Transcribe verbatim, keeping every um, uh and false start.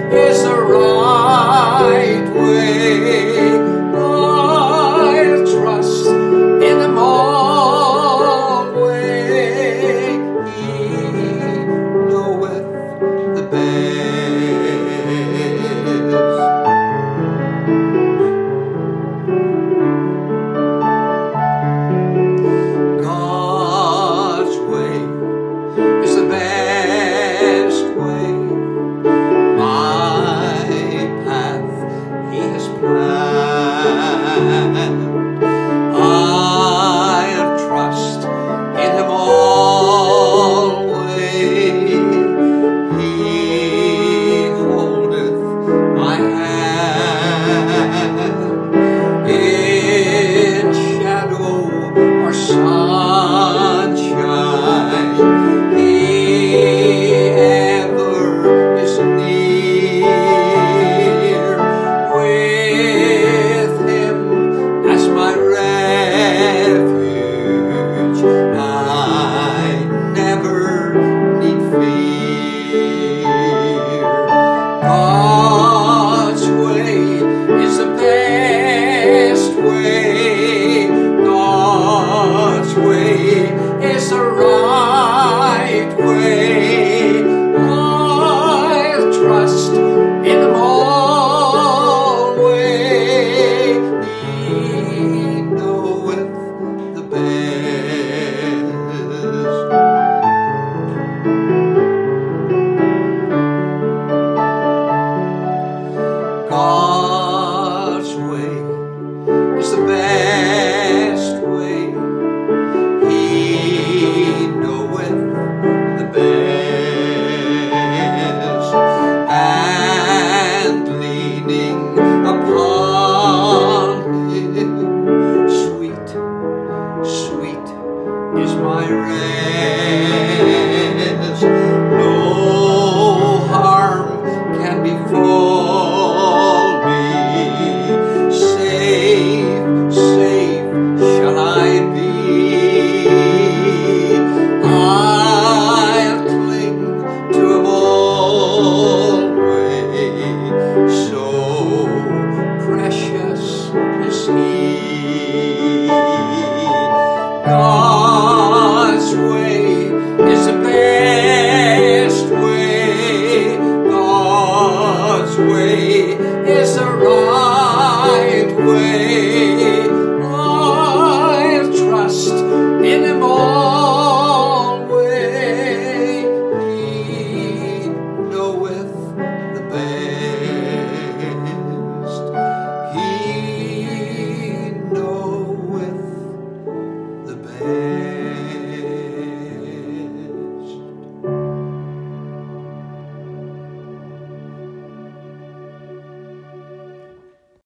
is the right way. I'll trust in Him always. He knoweth the best. God's way is the best way. My path He has planned. I'll trust in Him always. He holdeth my hand. In shadow or sunshine, He ever is near. With Him as my refuge, I never need fear. God's way is the best way. God's way is the right way. I'll trust in Him always. He knoweth the best. God's way is the best way. He knoweth the best. And leaning upon Him, sweet, sweet is my rest. No harm can befall me. Safe, safe shall I be. I'll cling to Him always. So precious is He. God's way is the best way. God's way is the right way. I'll trust in Him